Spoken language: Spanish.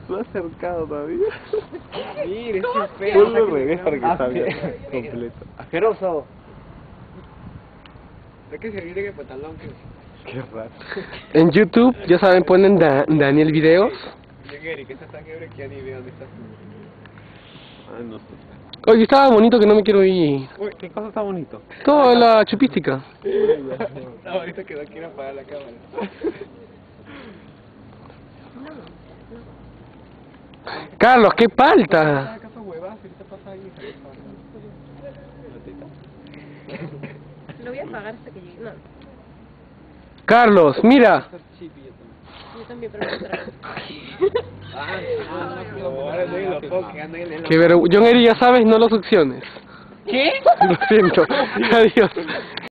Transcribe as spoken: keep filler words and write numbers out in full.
Lo ha acercado todavía. Mire, ese feo. Ponlo al revés para que salga completo. Asqueroso. Hay que servir en el pantalón. Que... Qué raro. En YouTube, ya saben, ponen Da- Daniel Videos. Bien, Eric, esa tan ebrio que ya ni veo dónde está. Ay, no sé. Oye, estaba bonito que no me quiero ir. Uy, ¿qué cosa está bonito? Toda la chupística. No, ahorita que no quiero apagar la cámara. Carlos, qué palta. ¿Acaso huevas? Ahorita pasa ahí. Lo voy a pagar hasta que llegue. No, Carlos, mira. yo también, pero no trago. Ah, no, ahora no hay los pocos que andan en el... Que ver... John Eri, ya sabes, no lo succiones. ¿Qué? Lo siento. Adiós.